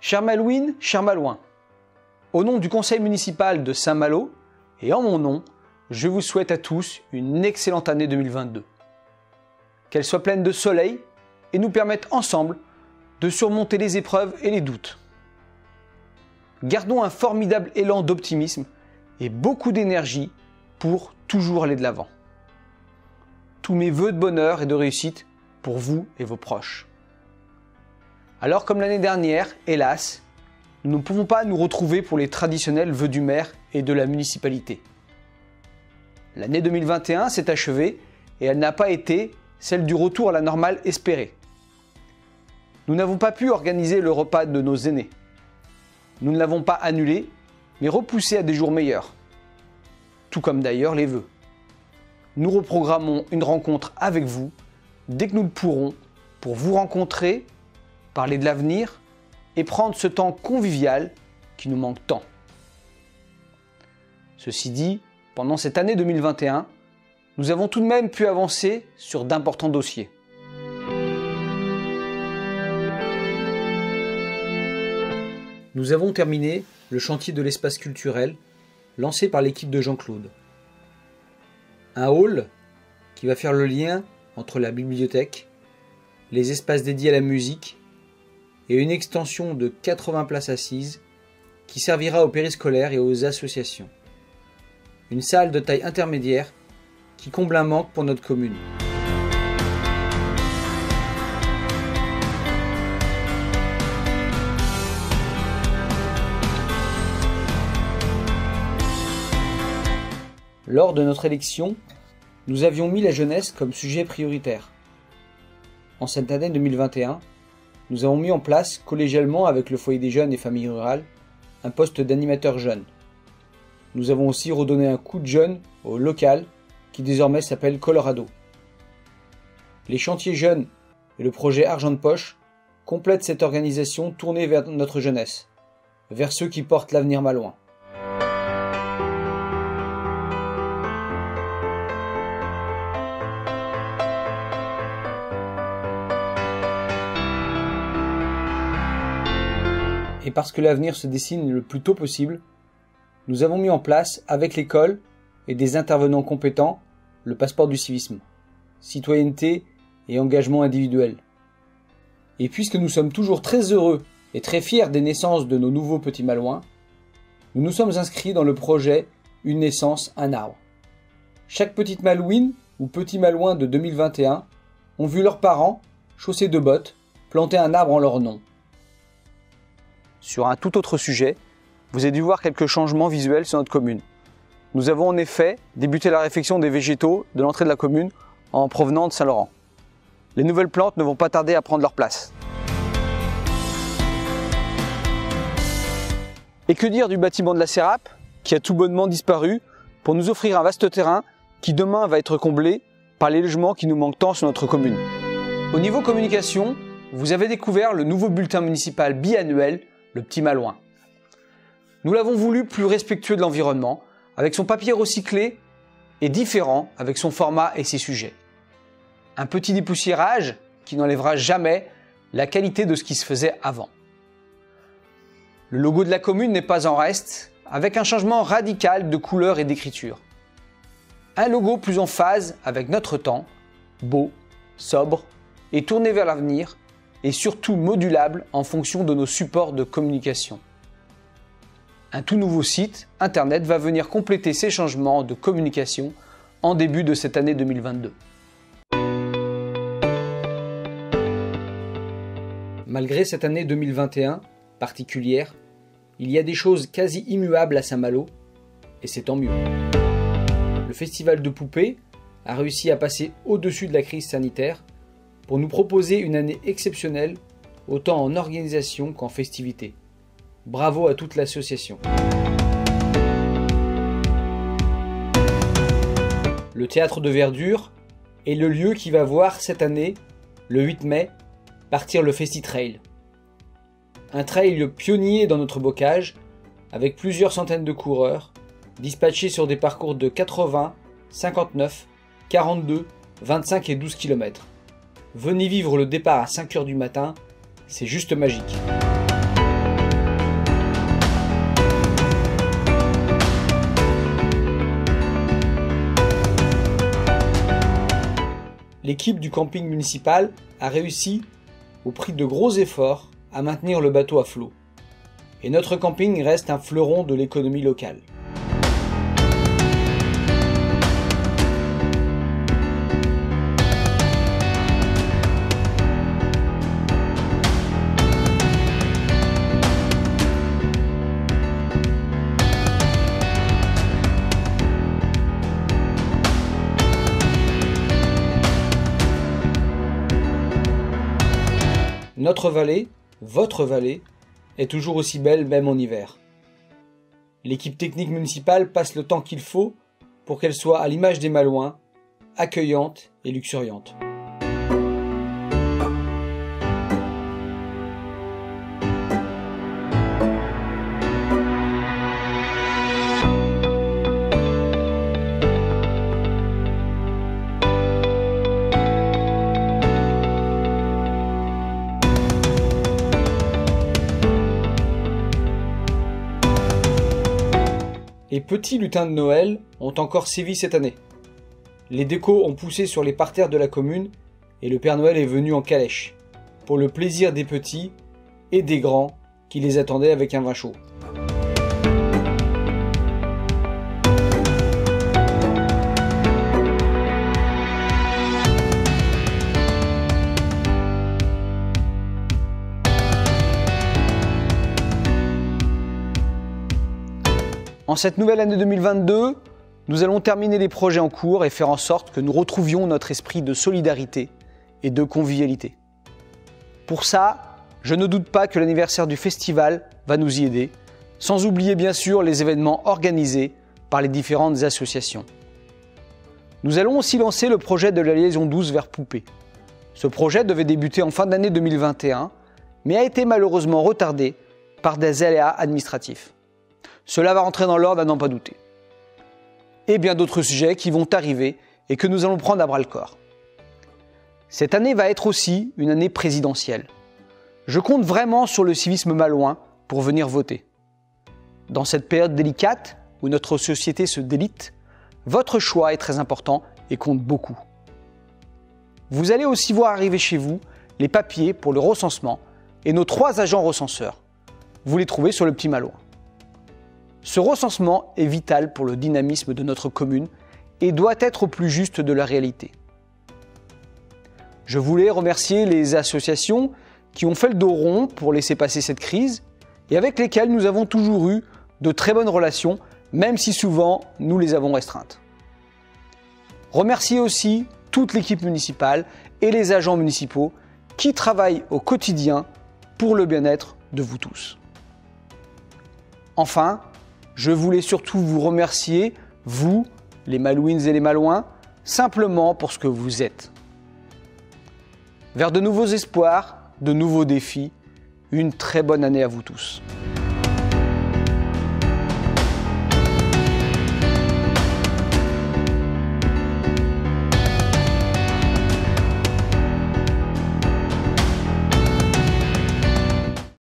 Cher Malouine, cher Malouin, au nom du conseil municipal de Saint-Malo et en mon nom, je vous souhaite à tous une excellente année 2022. Qu'elle soit pleine de soleil et nous permette ensemble de surmonter les épreuves et les doutes. Gardons un formidable élan d'optimisme et beaucoup d'énergie pour toujours aller de l'avant. Tous mes vœux de bonheur et de réussite pour vous et vos proches. Alors comme l'année dernière, hélas, nous ne pouvons pas nous retrouver pour les traditionnels vœux du maire et de la municipalité. L'année 2021 s'est achevée et elle n'a pas été celle du retour à la normale espérée. Nous n'avons pas pu organiser le repas de nos aînés. Nous ne l'avons pas annulé, mais repoussé à des jours meilleurs. Tout comme d'ailleurs les vœux. Nous reprogrammons une rencontre avec vous dès que nous le pourrons pour vous rencontrer, parler de l'avenir et prendre ce temps convivial qui nous manque tant. Ceci dit, pendant cette année 2021, nous avons tout de même pu avancer sur d'importants dossiers. Nous avons terminé le chantier de l'espace culturel lancé par l'équipe de Jean-Claude. Un hall qui va faire le lien entre la bibliothèque, les espaces dédiés à la musique et une extension de 80 places assises qui servira aux périscolaires et aux associations. Une salle de taille intermédiaire qui comble un manque pour notre commune. Lors de notre élection, nous avions mis la jeunesse comme sujet prioritaire. En cette année 2021, nous avons mis en place, collégialement avec le foyer des jeunes et familles rurales, un poste d'animateur jeune. Nous avons aussi redonné un coup de jeune au local, qui désormais s'appelle Colorado. Les chantiers jeunes et le projet Argent de Poche complètent cette organisation tournée vers notre jeunesse, vers ceux qui portent l'avenir malouin. Et parce que l'avenir se dessine le plus tôt possible, nous avons mis en place, avec l'école et des intervenants compétents, le passeport du civisme, citoyenneté et engagement individuel. Et puisque nous sommes toujours très heureux et très fiers des naissances de nos nouveaux petits malouins, nous nous sommes inscrits dans le projet Une naissance, un arbre. Chaque petite malouine ou petit malouin de 2021 ont vu leurs parents, chaussés de bottes, planter un arbre en leur nom. Sur un tout autre sujet, vous avez dû voir quelques changements visuels sur notre commune. Nous avons en effet débuté la réfection des végétaux de l'entrée de la commune en provenant de Saint-Laurent. Les nouvelles plantes ne vont pas tarder à prendre leur place. Et que dire du bâtiment de la Sérap, qui a tout bonnement disparu, pour nous offrir un vaste terrain qui demain va être comblé par les logements qui nous manquent tant sur notre commune. Au niveau communication, vous avez découvert le nouveau bulletin municipal biannuel, le Petit Malouin. Nous l'avons voulu plus respectueux de l'environnement, avec son papier recyclé et différent avec son format et ses sujets. Un petit dépoussiérage qui n'enlèvera jamais la qualité de ce qui se faisait avant. Le logo de la commune n'est pas en reste, avec un changement radical de couleur et d'écriture. Un logo plus en phase avec notre temps, beau, sobre et tourné vers l'avenir, et surtout modulable en fonction de nos supports de communication. Un tout nouveau site internet va venir compléter ces changements de communication en début de cette année 2022. Malgré cette année 2021 particulière, il y a des choses quasi immuables à Saint-Malo, et c'est tant mieux. Le festival de poupées a réussi à passer au-dessus de la crise sanitaire pour nous proposer une année exceptionnelle, autant en organisation qu'en festivité. Bravo à toute l'association. Le théâtre de Verdure est le lieu qui va voir cette année, le 8 mai, partir le Festi-Trail. Un trail pionnier dans notre bocage, avec plusieurs centaines de coureurs, dispatchés sur des parcours de 80, 59, 42, 25 et 12 km. Venez vivre le départ à 5 h du matin, c'est juste magique. l'équipe du camping municipal a réussi, au prix de gros efforts, à maintenir le bateau à flot. Et notre camping reste un fleuron de l'économie locale. Notre vallée, votre vallée, est toujours aussi belle même en hiver. L'équipe technique municipale passe le temps qu'il faut pour qu'elle soit à l'image des Malouins, accueillante et luxuriante. Les petits lutins de Noël ont encore sévi cette année. Les décos ont poussé sur les parterres de la commune et le Père Noël est venu en calèche, pour le plaisir des petits et des grands qui les attendaient avec un vin chaud. En cette nouvelle année 2022, nous allons terminer les projets en cours et faire en sorte que nous retrouvions notre esprit de solidarité et de convivialité. Pour ça, je ne doute pas que l'anniversaire du festival va nous y aider, sans oublier bien sûr les événements organisés par les différentes associations. Nous allons aussi lancer le projet de la liaison 12 vers Poupée. Ce projet devait débuter en fin d'année 2021, mais a été malheureusement retardé par des aléas administratifs. Cela va rentrer dans l'ordre à n'en pas douter. Et bien d'autres sujets qui vont arriver et que nous allons prendre à bras-le-corps. Cette année va être aussi une année présidentielle. Je compte vraiment sur le civisme malouin pour venir voter. Dans cette période délicate où notre société se délite, votre choix est très important et compte beaucoup. Vous allez aussi voir arriver chez vous les papiers pour le recensement et nos 3 agents recenseurs. Vous les trouvez sur le Petit Malouin. Ce recensement est vital pour le dynamisme de notre commune et doit être au plus juste de la réalité. Je voulais remercier les associations qui ont fait le dos rond pour laisser passer cette crise et avec lesquelles nous avons toujours eu de très bonnes relations, même si souvent nous les avons restreintes. Remercier aussi toute l'équipe municipale et les agents municipaux qui travaillent au quotidien pour le bien-être de vous tous. Enfin, je voulais surtout vous remercier, vous, les Malouines et les Malouins, simplement pour ce que vous êtes. Vers de nouveaux espoirs, de nouveaux défis, une très bonne année à vous tous.